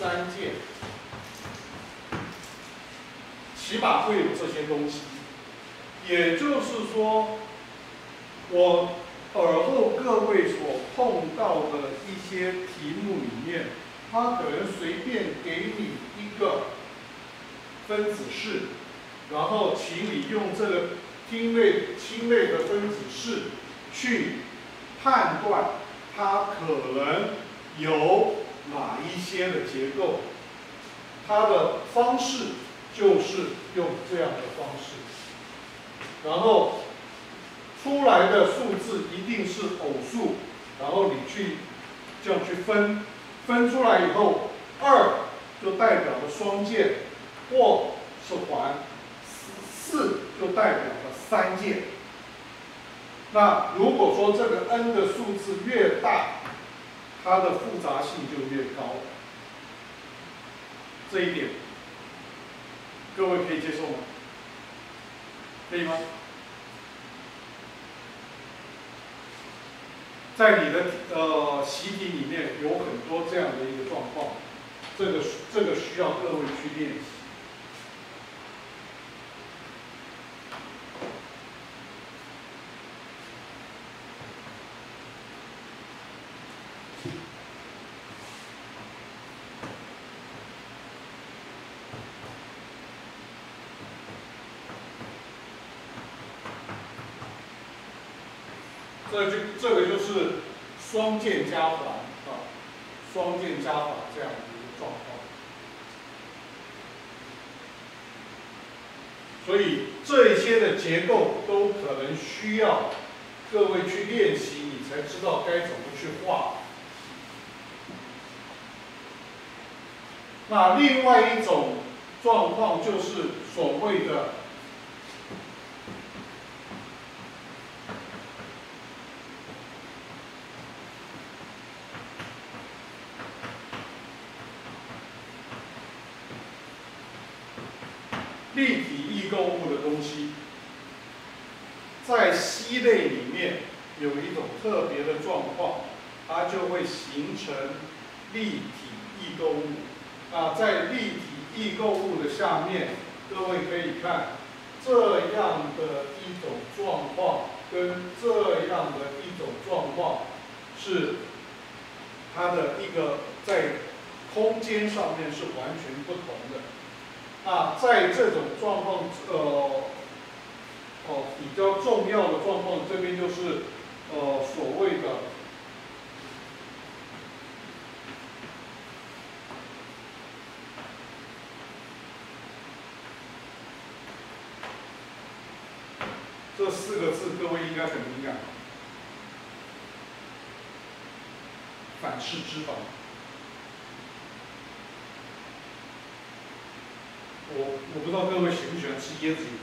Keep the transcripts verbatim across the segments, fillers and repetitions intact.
三件，起码会有这些东西。也就是说，我尔后各位所碰到的一些题目里面，它可能随便给你一个分子式，然后请你用这个烃类氢类的分子式去判断它可能有哪一些的结构。它的方式就是用这样的方式，然后出来的数字一定是偶数，然后你去这样去分，分出来以后，二就代表了双键，或是环，四就代表了三键。那如果说这个 n 的数字越大，它的复杂性就越高。这一点，各位可以接受吗？可以吗？在你的呃习题里面有很多这样的一个状况，这个这个需要各位去练习。这就这个就是双键加环啊，双键加法这样的一个状况。所以这些的结构都可能需要各位去练习，你才知道该怎么去画。那另外一种状况就是所谓的立体异构物的东西，在烯类里面有一种特别的状况，它就会形成立体异构物。啊，在立体异构物的下面，各位可以看这样的一种状况，跟这样的一种状况是它的一个在空间上面是完全不同的。那在这种状况，呃，哦，比较重要的状况，这边就是呃所谓的这四个字，各位应该很敏感。反式脂肪。我我不知道各位喜不喜欢吃椰子油，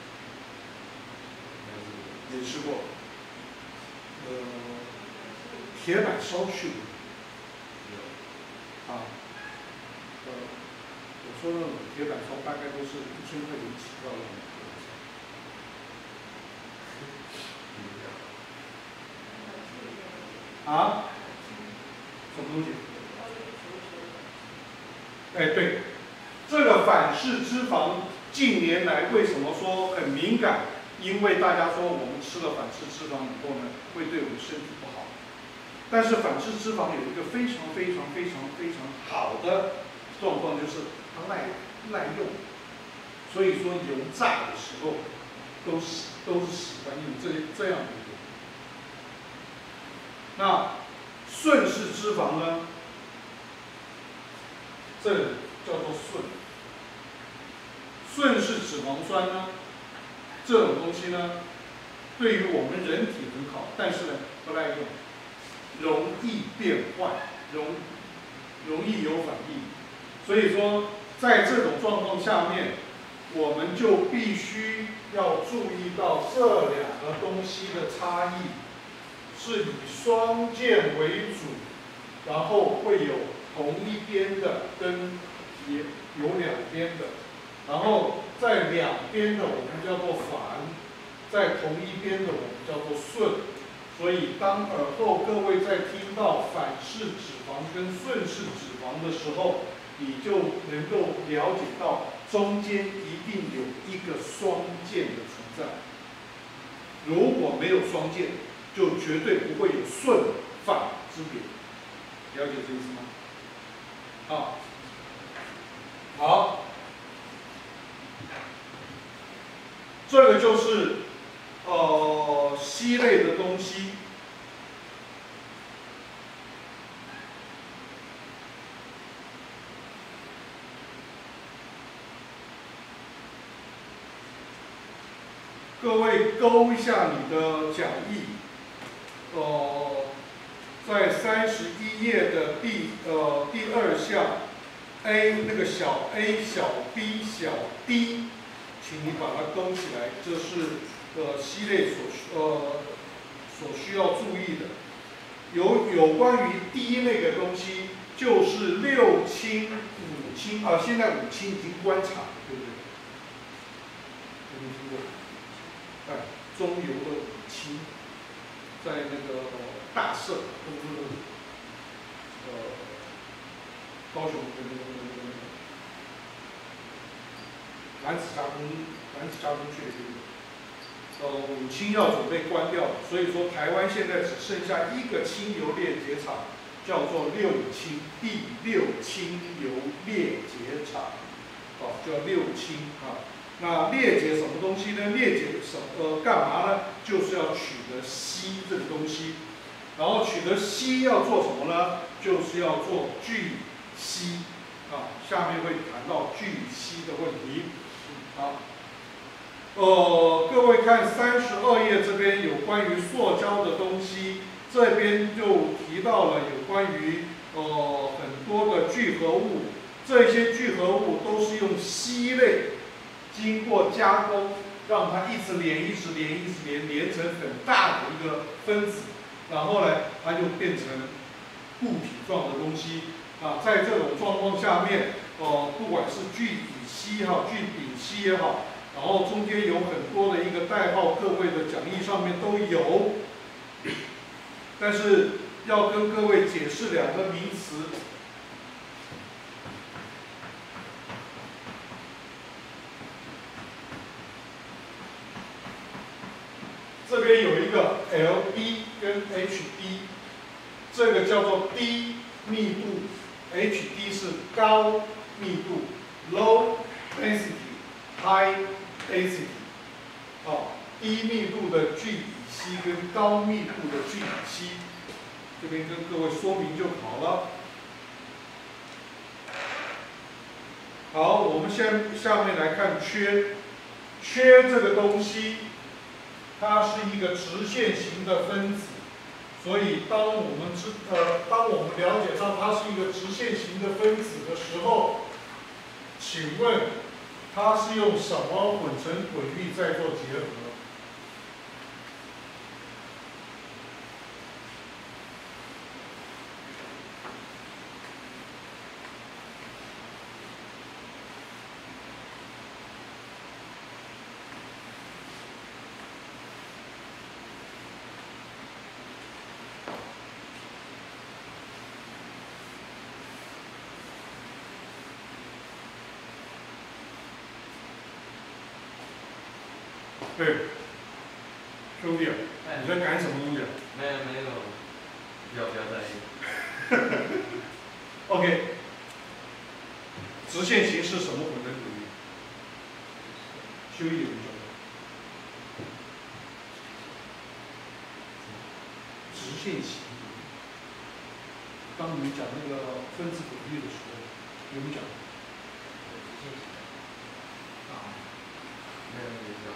没吃过。呃，铁板烧去过。啊，呃，我说那种铁板烧大概都是一千块钱起跳的那种。啊？什么东西？哎，对。这个反式脂肪近年来为什么说很敏感？因为大家说我们吃了反式脂肪以后呢，会对我们身体不好。但是反式脂肪有一个非常非常非常非常好的状况，就是它耐耐用。所以说油炸的时候都是都是喜欢用这这样的一个。那顺式脂肪呢？这叫做顺。顺式脂肪酸呢，这种东西呢，对于我们人体很好，但是呢不耐用，容易变坏，容容易有反应。所以说，在这种状况下面，我们就必须要注意到这两个东西的差异，是以双键为主，然后会有同一边的跟也有两边的。然后在两边的我们叫做反，在同一边的我们叫做顺。所以当尔后各位在听到反式脂肪跟顺式脂肪的时候， 你就能够了解到中间一定有一个双键的存在。如果没有双键，就绝对不会有顺反之别。了解这意思吗？好，好，这个就是呃烯类的东西。各位勾一下你的讲义，呃，在三十一页的第呃第二项 A 那个小 a 小 b 小 d， 请你把它勾起来，这是呃烯类所呃所需要注意的。有有关于 D 那个东西，就是六氢五氢啊，现在五氢已经关厂，对不对？有没有听过？哎，中油的五氢，在那个大社，就是呃高雄的那个那个那个蓝子加工蓝子加工区的这个，呃五氢要准备关掉，所以说台湾现在只剩下一个氢油裂解厂，叫做六氢第六氢油裂解厂，哦，叫六氢啊。那裂解什么东西呢？裂解什呃干嘛呢？就是要取得烯这个东西，然后取得烯要做什么呢？就是要做聚烯啊。下面会谈到聚烯的问题。好，呃，各位看三十二页这边有关于塑胶的东西，这边就提到了有关于呃很多的聚合物，这些聚合物都是用烯类。经过加工，让它一直连、一直连、一直连，连成很大的一个分子，然后呢，它就变成固体状的东西啊。在这种状况下面，呃，不管是聚乙烯也好，聚丙烯也好，然后中间有很多的一个代号，各位的讲义上面都有。但是要跟各位解释两个名词。这边有一个 L B 跟 H B， 这个叫做低密度 ，H D 是高密度 （low density）、high density。哦，低密度的聚乙烯跟高密度的聚乙烯，这边跟各位说明就好了。好，我们先下面来看缺，缺这个东西。它是一个直线型的分子，所以当我们知呃，当我们了解到它是一个直线型的分子的时候，请问它是用什么混成轨率在做结合？对，兄弟，你在赶什么东西啊？ 没有没有，不要不要在意。 OK， 直线型是什么混成轨率？修一有没有？直线型。当你们讲那个分子轨率的时候，有没有讲？ 直线型。啊，没有没有。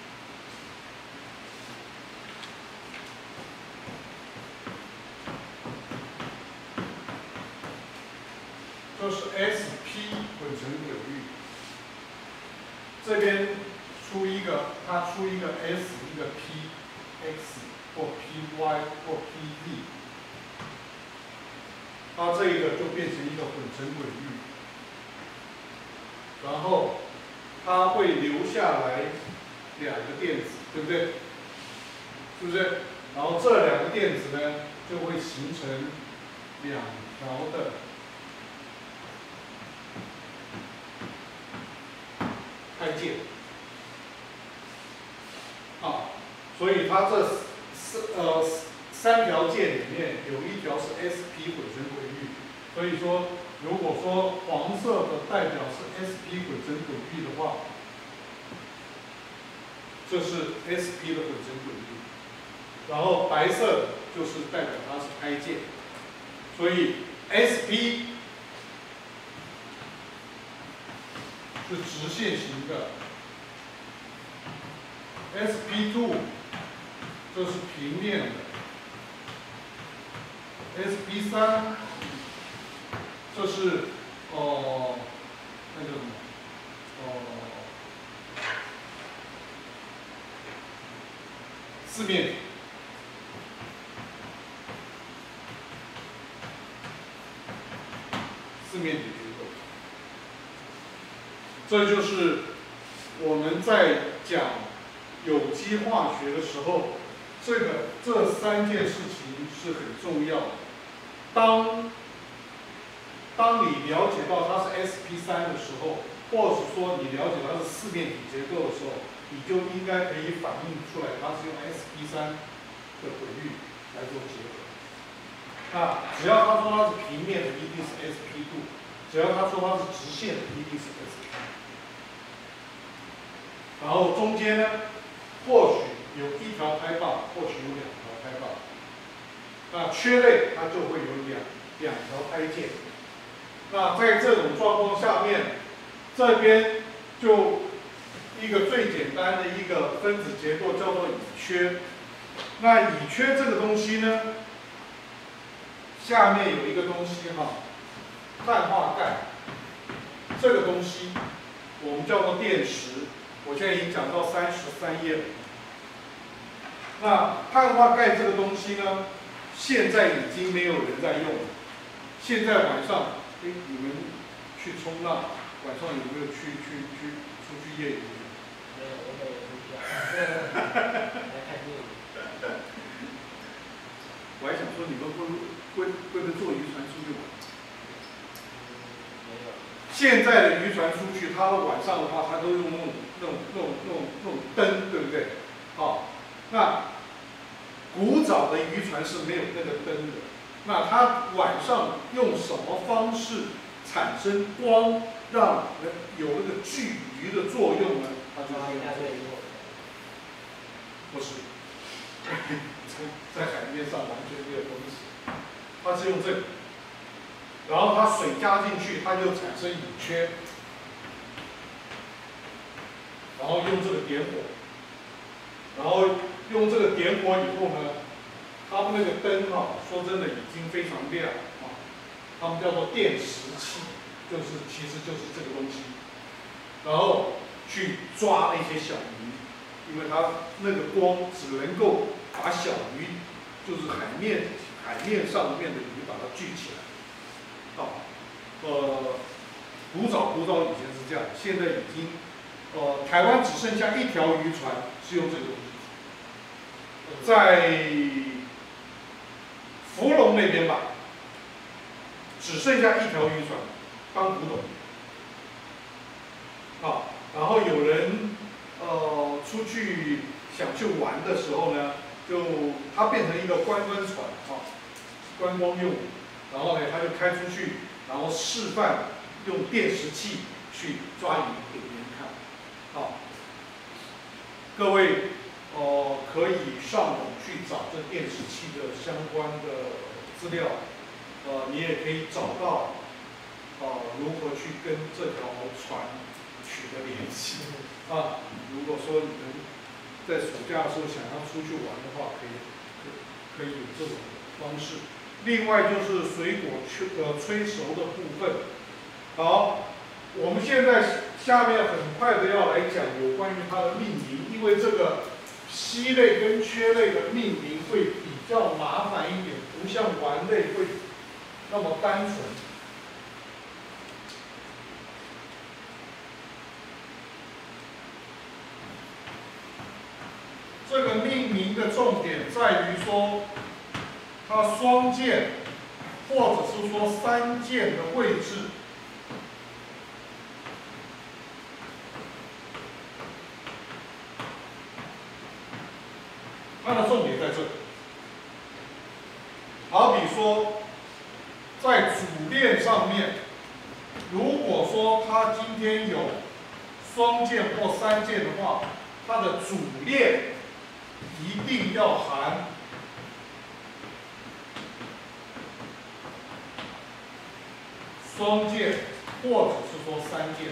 这是 S P 混成轨率，这边出一个，它出一个 S 一个 P，X 或 P Y 或 P Z， 它这一个就变成一个混成轨率，然后它会留下来两个电子，对不对？是不是？然后这两个电子呢，就会形成两条的键。啊，所以它这四呃三条键里面有一条是 S P 回声轨域，所以说如果说黄色的代表是 S P 回声轨域的话，这是 S P 的回声轨域，然后白色就是代表它是开键，所以 S P 是直线型的 ，S P 二 这是平面的 ，S P 三 这是哦、呃、那个什么哦、呃、四面体。四面体结构，这就是我们在讲有机化学的时候，这个这三件事情是很重要的。当当你了解到它是 S P 三 的时候，或者是说你了解它是四面体结构的时候，你就应该可以反映出来它是用 S P 三 的轨域来做结合。那只要他说它是平面的，一定是 S P 二； 只要他说它是直线的，一定是 S P。然后中间呢，或许有一条拍棒，或许有两条拍棒。那缺类它就会有两两条拍键。那在这种状况下面，这边就一个最简单的一个分子结构叫做乙炔。那乙炔这个东西呢？下面有一个东西哈，碳化钙，这个东西我们叫做电石。我现在已经讲到三十三页了。那碳化钙这个东西呢，现在已经没有人在用了。现在晚上，哎，你们去冲浪，晚上有没有去去去出去业余？ 没有，我没有出去啊。来看电影。 我还想说，你们会会会不会坐渔船出去玩？ 没有。 现在的渔船出去，它晚上的话，它都用那种那种那种那种那种灯，对不对？哦，那古早的渔船是没有那个灯的。那它晚上用什么方式产生光，让有那个聚鱼的作用呢？它就是用这个。不是。在海面上完全没有东西，它是用这个，然后它水加进去，它就产生乙炔，然后用这个点火，然后用这个点火以后呢，他们那个灯啊，说真的已经非常亮啊，他们叫做电石器，就是其实就是这个东西，然后去抓那些小鱼，因为它那个光只能够把小鱼，就是海面海面上面的鱼把它聚起来。啊，呃，古早古早以前是这样，现在已经，呃，台湾只剩下一条渔船是用这个东西，在福隆那边吧，只剩下一条渔船当古董。啊，然后有人呃出去想去玩的时候呢。就它变成一个观光船啊，观光用，然后呢，他就开出去，然后示范用电石器去抓鱼给别人看，啊，各位哦、呃、可以上网去找这电石器的相关的资料，呃，你也可以找到，呃，如何去跟这条船取得联系啊。如果说你们在暑假的时候想要出去玩的话，可以可可以有这种方式。另外就是水果催呃催熟的部分。好，我们现在下面很快的要来讲有关于它的命名，因为这个烯类跟炔类的命名会比较麻烦一点，不像烷类会那么单纯。这个命名的重点在于说，它双键或者是说三键的位置。 它的重点在这里。好比说，在主链上面，如果说它今天有双键或三键的话，它的主链一定要含双键或者是说三键。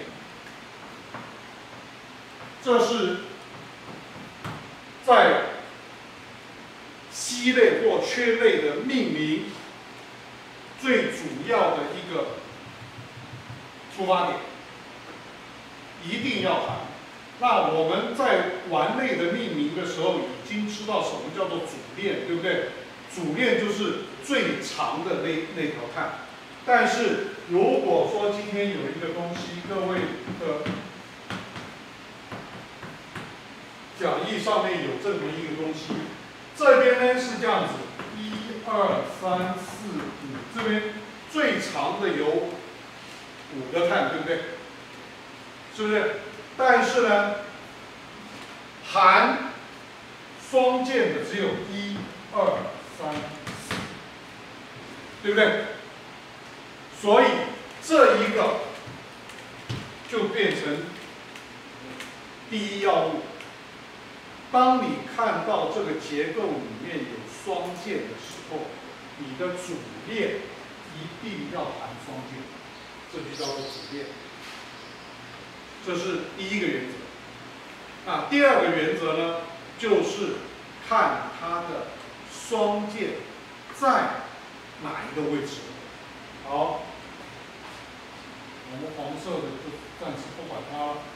这是在烯类或缺类的命名最主要的一个出发点，一定要含。那我们在玩类的命名的时候，已经知道什么叫做主链，对不对？主链就是最长的那那条碳。但是如果说今天有一个东西，各位的讲义上面有这么一个东西，这边呢是这样子，一二三四五，这边最长的有五个碳，对不对？是不是？但是呢，含双键的只有一二三四，对不对？所以这一个就变成第一要务。当你看到这个结构里面有双键的时候，你的主链一定要含双键，这就叫做主链。这是第一个原则。那第二个原则呢，就是看它的双键在哪一个位置。好，我们黄色的就暂时不管它了。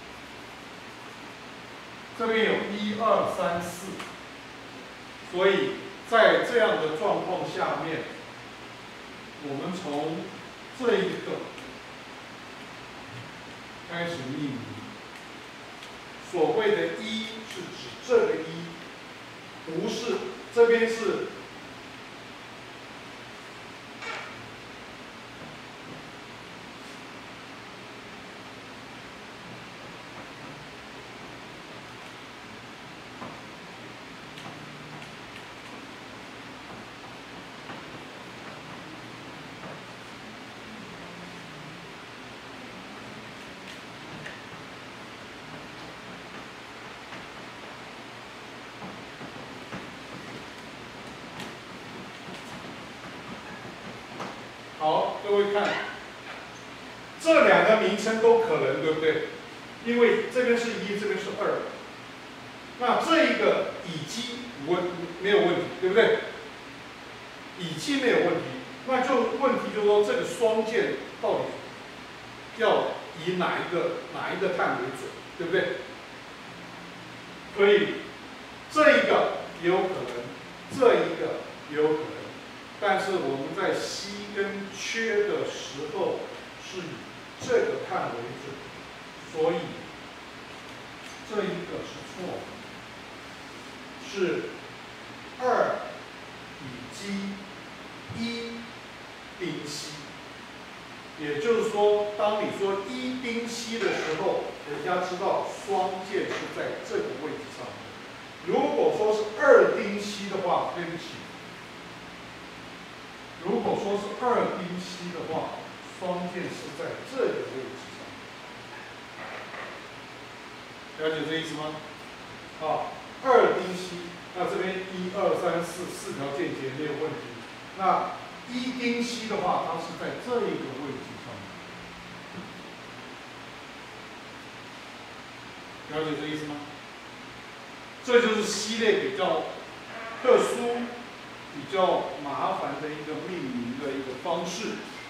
这边有一二三四，所以在这样的状况下面，我们从这一个开始命名。所谓的一是指这个一，不是这边是好，各位看，这两个名称都可能，对不对？因为这边是一，这边是二。那这一个乙基无问没有问题，对不对？乙基没有问题，那就问题就是说这个双键到底要以哪一个哪一个碳为准，对不对？所以这一个也有可能，这一个也有可能。但是我们在烯跟缺的时候是以这个碳为准，所以这一个是错的，是二乙基一丁烯。也就是说，当你说一丁烯的时候，人家知道双键是在这个位置上面。如果说是二丁烯的话，对不起。如果说是二丁烯的话，双键是在这个位置上。了解这意思吗？啊，二丁烯，那这边一二三四四条键结没有问题。那一丁烯的话，它是在这一个位置上。了解这意思吗？这就是烯类比较特殊。比较麻烦的一个命名的一个方式。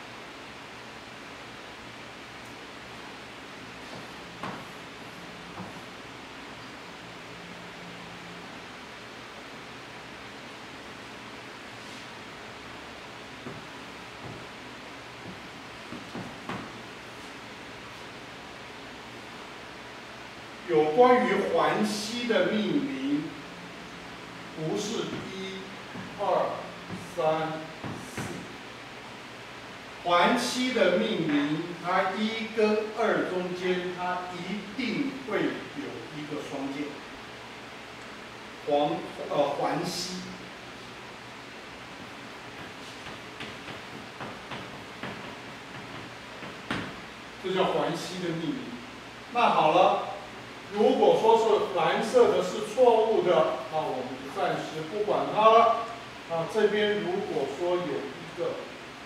有关于环烯的命名，不是一、二、三、四。环烯的命名，它一跟二中间，它一定会有一个双键。 黄呃环吸。这叫环吸的秘密。那好了，如果说是蓝色的是错误的，啊，我们就暂时不管它了。啊，这边如果说有一个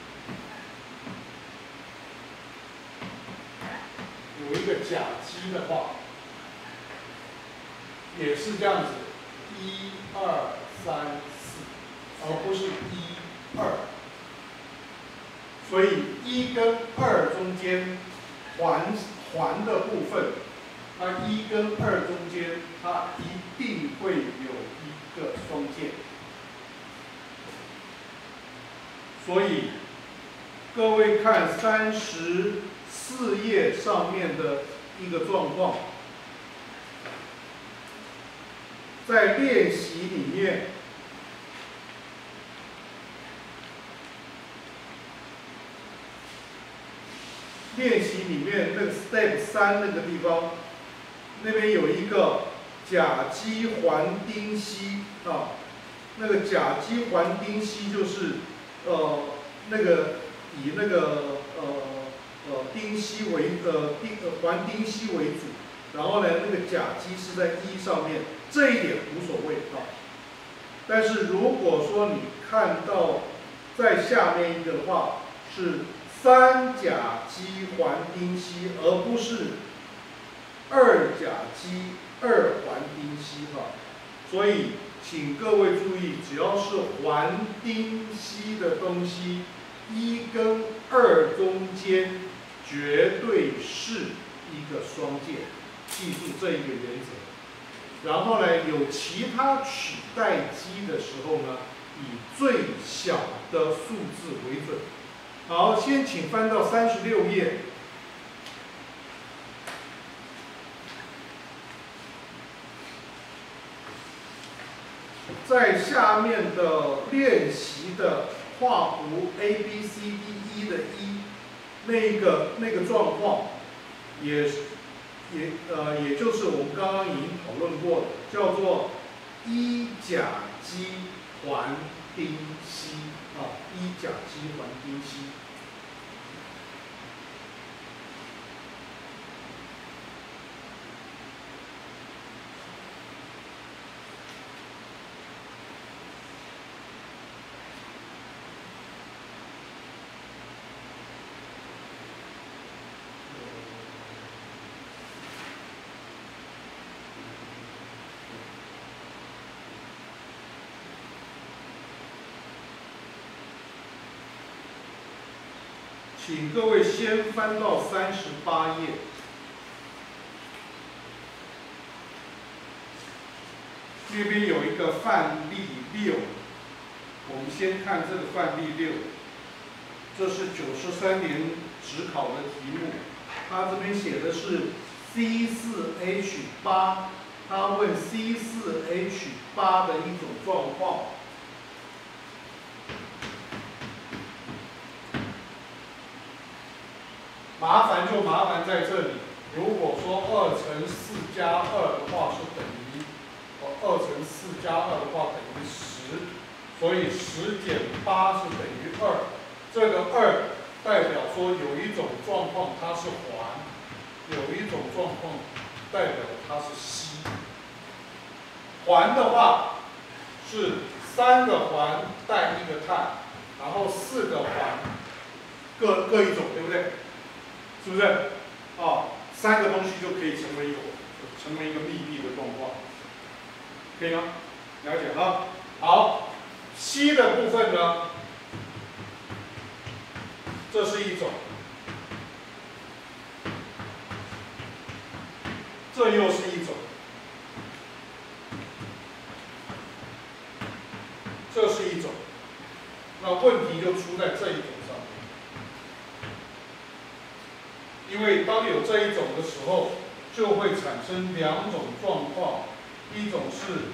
有一个甲基的话，也是这样子，一二三四，而不是一二。所以一跟二中间环环的部分，它一跟二中间，它一定会有一个双键。所以各位看三十四页上面的一个状况，在练习里面，练习里面那个 step 三那个地方，那边有一个甲基环丁烯啊，那个甲基环丁烯就是呃那个以那个呃呃丁烯为呃丁呃环丁烯为主，然后呢那个甲基是在一上面，这一点无所谓啊。但是如果说你看到在下面一个的话是三甲基环丁烯，而不是二甲基二环丁烯哈。所以请各位注意，只要是环丁烯的东西，一跟二中间绝对是一个双键，记住这一个原则。然后呢，有其他取代基的时候呢，以最小的数字为准。好，先请翻到三十六页。在下面的练习的画弧 A B C D E 的一那个那个状况，也也呃也就是我们刚刚已经讨论过的，叫做一甲基环丁烯啊，一甲基环丁烯。请各位先翻到三十八页。那边有一个范例六，我们先看这个范例六，这是九十三年指考的题目，它这边写的是 C 四 H 八， 它问 C 四 H 八 的一种状况。麻烦就麻烦在这里，如果说二乘四加二的话是等于，哦，二乘四加二的话等于十，所以十减八是等于二。这个二代表说有一种状况它是环，有一种状况代表它是烯。环的话是三个环带一个碳，然后四个环各各一种，对不对？是不是？啊，三个东西就可以成为一个成为一个密闭的状况，可以吗？了解啊。好，烯的部分呢，这是一种，这又是一种，这是一种，那问题就出在这一种上面。因为当有这一种的时候，就会产生两种状况，一种是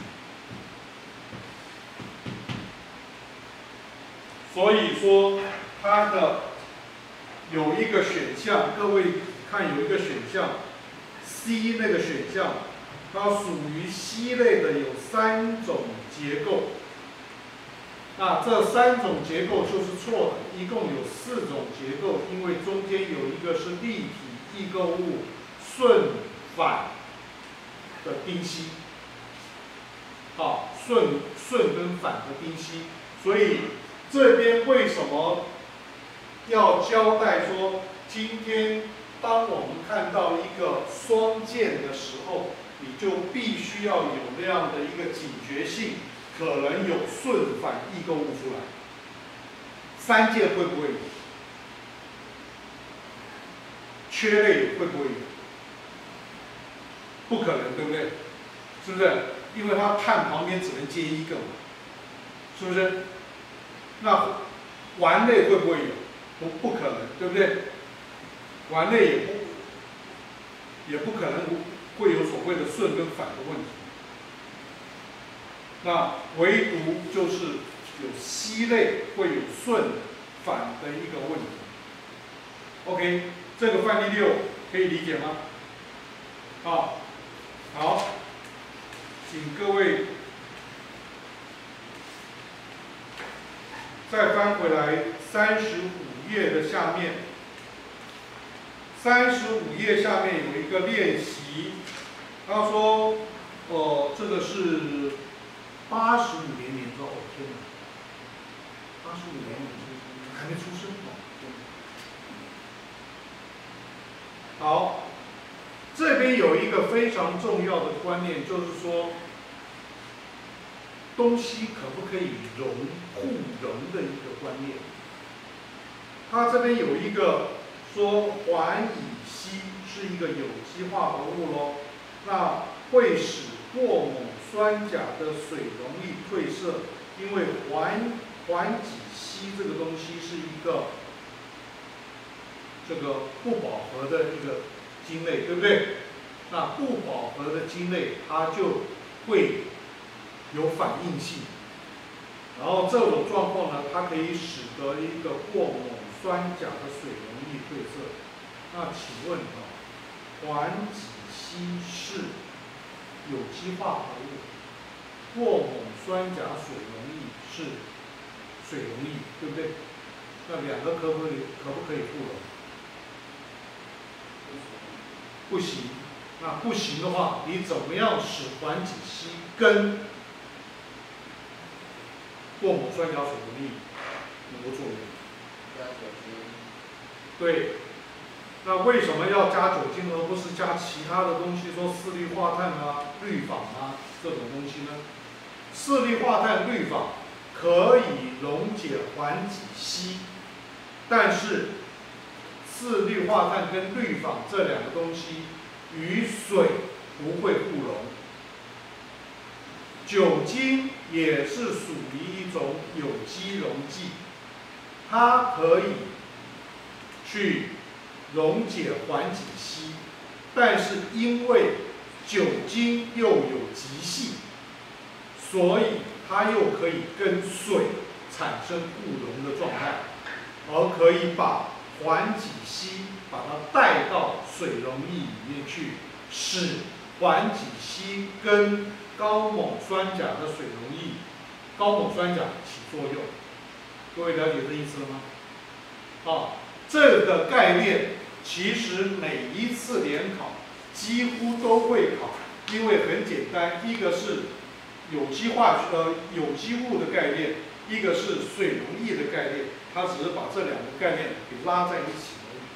所以说它的有一个选项，各位看有一个选项 C 那个选项，它属于烯类的有三种结构。那这三种结构就是错的，一共有四种结构，因为中间有一个是立体异构物顺反的丁烯，好，顺顺跟反的丁烯，所以这边为什么要交代说，今天当我们看到一个双键的时候，你就必须要有那样的一个警觉性。可能有顺反异构物出来，三键会不会有？缺类会不会有？不可能，对不对？是不是？因为它碳旁边只能接一个嘛，是不是？那环类会不会有？不，不可能，对不对？环类也不也不可能会有所谓的顺跟反的问题。那唯独就是有烯类会有顺反的一个问题。OK， 这个范例六可以理解吗？好，好，请各位再翻回来三十五页的下面。三十五页下面有一个练习，他说，呃，这个是。八十五年年造，哦天哪！八十五年你出还没出生呢。好，这边有一个非常重要的观念，就是说，东西可不可以溶互溶的一个观念。它这边有一个说环乙烯是一个有机化合物喽，那会使过锰酸钾的水容易褪色，因为环环己烯这个东西是一个这个不饱和的一个晶类，对不对？那不饱和的晶类它就会有反应性，然后这种状况呢，它可以使得一个过锰酸钾的水容易褪色。那请问啊，环己烯是有机化合物，过锰酸钾水溶液是水溶液，对不对？那两个可不可以可不可以互溶？不行。那不行的话，你怎么样使环己烯跟过锰酸钾水溶液能够作用？ 加酒精。 对。那为什么要加酒精而不是加其他的东西？说四氯化碳啊、氯仿啊这种东西呢？四氯化碳、氯仿可以溶解环己烯，但是四氯化碳跟氯仿这两个东西与水不会互溶。酒精也是属于一种有机溶剂，它可以去溶解环己烯，但是因为酒精又有极性，所以它又可以跟水产生互溶的状态，而可以把环己烯把它带到水溶液里面去，使环己烯跟高锰酸钾的水溶液、高锰酸钾起作用。各位了解这意思了吗？好，这个概念其实每一次联考几乎都会考，因为很简单，一个是有机化学呃有机物的概念，一个是水溶液的概念，它只是把这两个概念给拉在一起而已。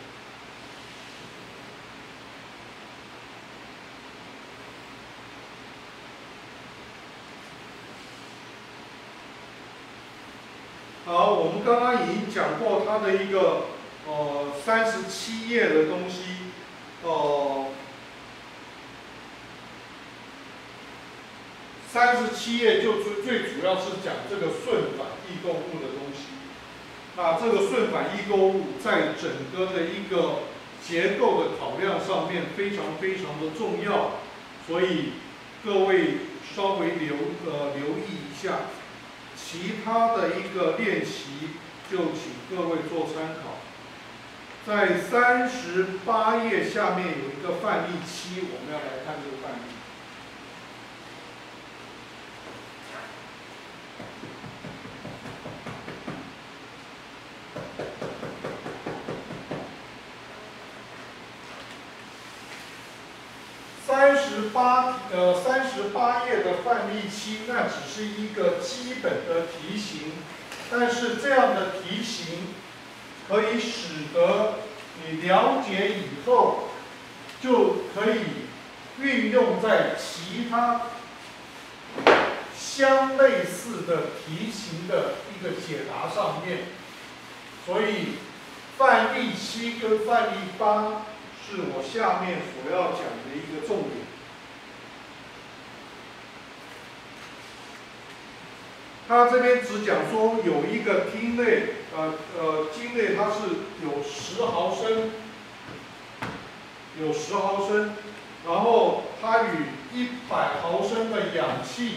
好，我们刚刚已经讲过它的一个呃三十七页的东西，呃，三十七页就最最主要是讲这个顺反异构物的东西。那这个顺反异构物在整个的一个结构的考量上面非常非常的重要，所以各位稍微留呃留意一下。其他的一个练习， 就请各位做参考。在三十八页下面有一个范例七，我们要来看这个范例。三十八呃三十八页的范例七，那只是一个基本的题型，但是这样的题型可以使得你了解以后，就可以运用在其他相类似的题型的一个解答上面。所以范例七跟范例八是我下面所要讲的一个重点。他这边只讲说有一个烃类，呃呃，晶类它是有十毫升，有十毫升，然后它与一百毫升的氧气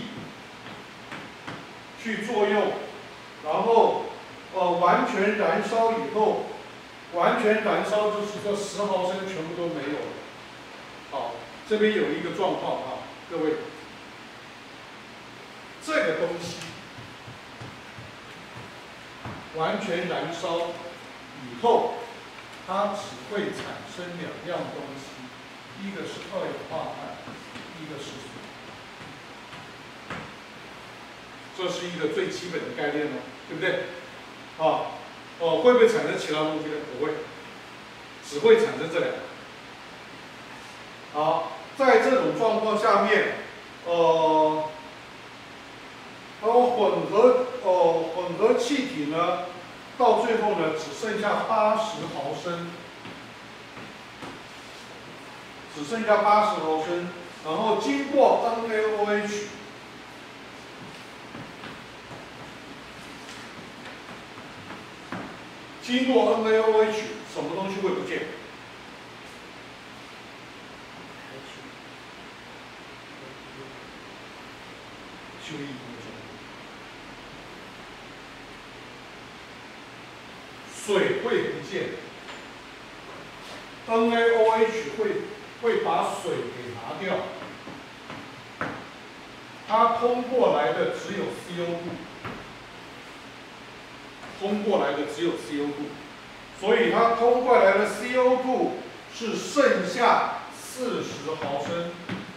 去作用，然后呃完全燃烧以后，完全燃烧就是这十毫升全部都没有了。好，这边有一个状况啊，各位，这个东西完全燃烧以后，它只会产生两样东西，一个是二氧化碳，一个是水。这是一个最基本的概念哦，对不对？啊，哦，会不会产生其他东西呢？不会，只会产生这两个。好，在这种状况下面，呃，然后混合呃混合气体呢，到最后呢只剩下八十毫升，只剩下八十毫升，然后经过 N A O H。经过 N A O H， 什么东西会不见？修理工作。水会不见 ，N A O H 会会把水给拿掉，它通过来的只有 C O 二。通过来的只有 C O 二， 所以它通过来的 C O 二 是剩下四十毫升，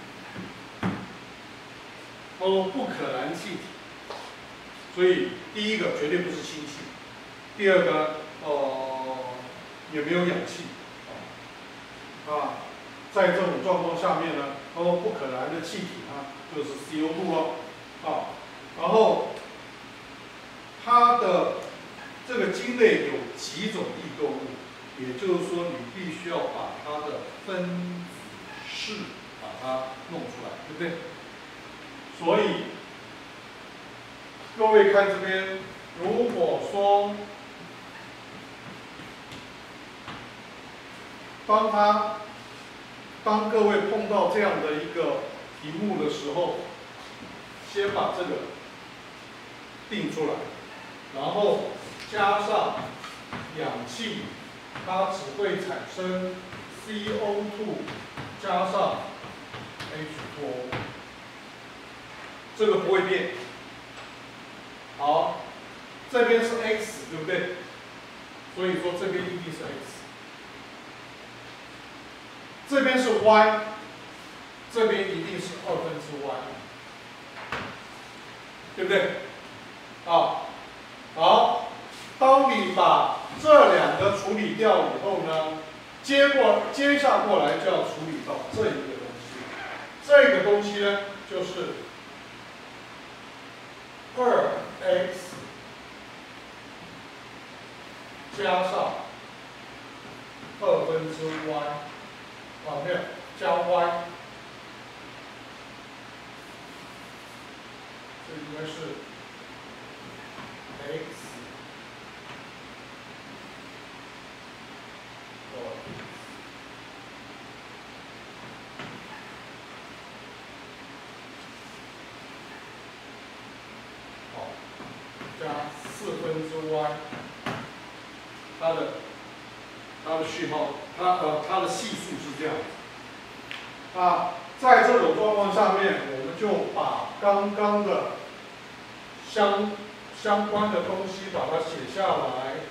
都不可燃气体。所以第一个绝对不是氢气，第二个呃也没有氧气，啊，在这种状况下面呢，它们不可燃的气体呢就是 C O 二 哦，啊，然后它的这个晶类有几种异构物，也就是说，你必须要把它的分子式把它弄出来，对不对？所以，各位看这边，如果说，当他当各位碰到这样的一个题目的时候，先把这个定出来，然后加上氧气，它只会产生 C O 二 加上 H 二 O， 这个不会变。好，这边是 x， 对不对？所以说这边一定是 x。这边是 y， 这边一定是二分之 y， 对不对？啊，好。当你把这两个处理掉以后呢，接过接下过来就要处理到这一个东西，这个东西呢就是二 x 加上二分之 y， 啊没有加 y， 这应该是 x。加四分之 y 它的它的序号，它呃它的系数是这样子。那在这种状况下面，我们就把刚刚的相相关的东西把它写下来。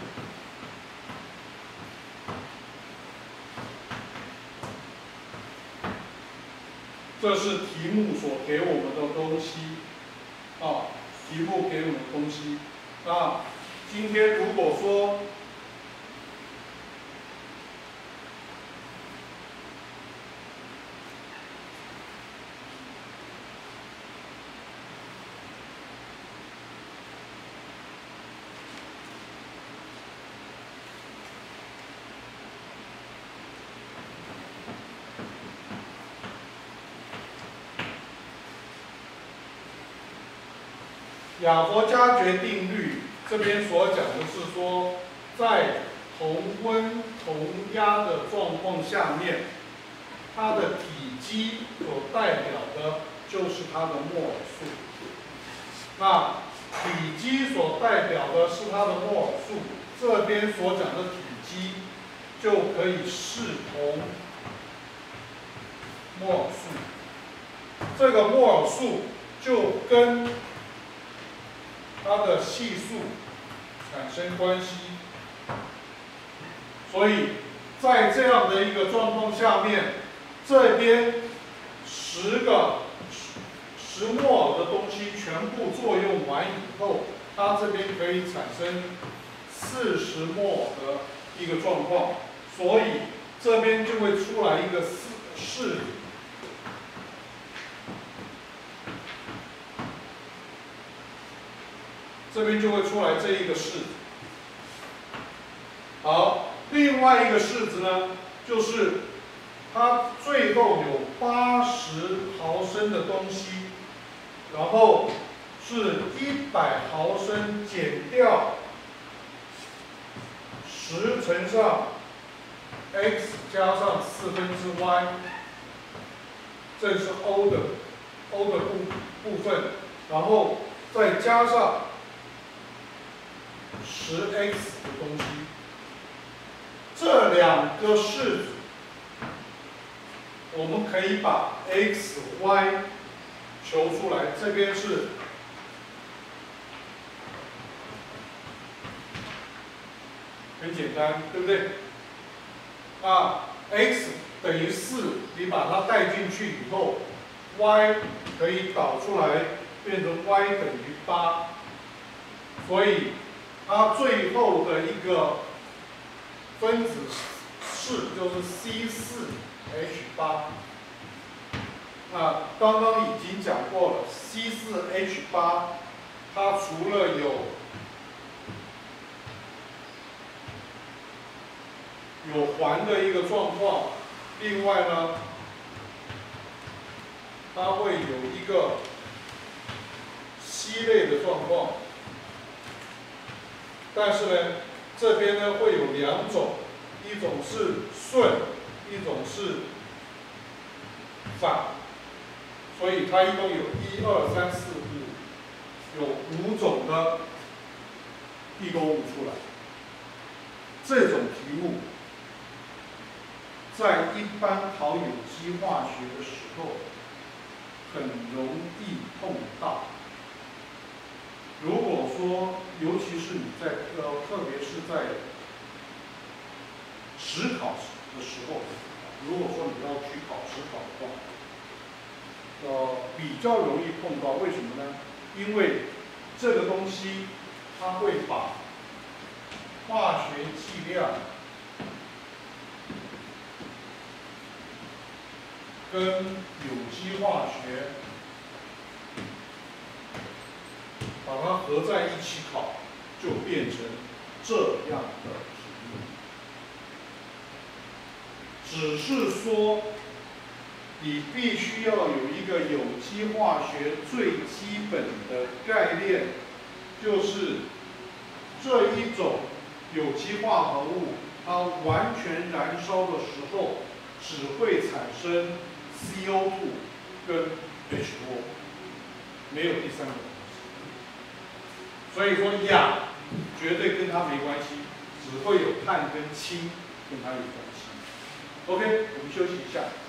这是题目所给我们的东西，啊，题目给我们的东西。那今天如果说亚佛加决定律这边所讲的是说，在同温同压的状况下面，它的体积所代表的就是它的摩尔数。那体积所代表的是它的摩尔数，这边所讲的体积就可以视同摩尔数。这个摩尔数就跟它的系数产生关系，所以在这样的一个状况下面，这边十个十摩尔的东西全部作用完以后，它这边可以产生四十摩尔的一个状况，所以这边就会出来一个式式子。这边就会出来这一个式子。好，另外一个式子呢，就是它最后有八十毫升的东西，然后是一百毫升减掉十乘上 x 加上四分之 y， 这是 O 的 O 的部部分，然后再加上十 x 的东西，这两个式子，我们可以把 x、y 求出来。这边是很简单，对不对？那 x 等于四，你把它带进去以后 ，y 可以导出来变成 y 等于八，所以它最后的一个分子式就是 C 四 H 八。那刚刚已经讲过了 ，C 四 H 八，它除了有有环的一个状况，另外呢，它会有一个烯类的状况。但是呢，这边呢会有两种，一种是顺，一种是反，所以它一共有一二三四五，有五种的地沟物出来。这种题目在一般考有机化学的时候很容易碰到。如果说，尤其是你在呃，特别是在实考的时候，如果说你要去考实考的话，呃，比较容易碰到。为什么呢？因为这个东西它会把化学剂量跟有机化学把它合在一起考，就变成这样的题目。只是说，你必须要有一个有机化学最基本的概念，就是这一种有机化合物，它完全燃烧的时候，只会产生 C O 二 跟 H 二 O， 没有第三个。所以说氧绝对跟它没关系，只只会有碳跟氢跟它有关系。OK， 我们休息一下。